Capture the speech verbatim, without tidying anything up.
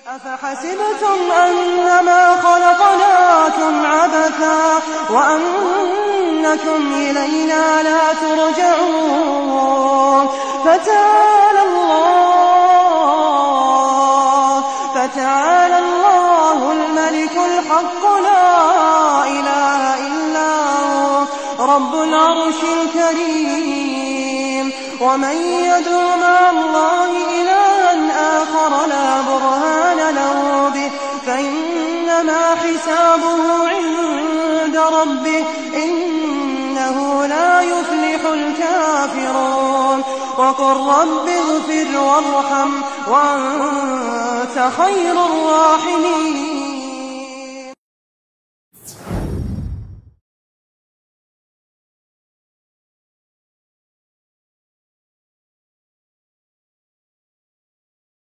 أفحسبتم أنما خلقناكم عبثا وأنكم إلينا لا ترجعون فتعالى الله فتعالى الله الملك الحق لا إله إلا هو رب العرش الكريم ومن يدع مع الله إلها آخر لا برهان له به فإنما حسابه عند ربه إنه لا يفلح الكافرون وقل رب اغفر وارحم وأنت خير الراحمين.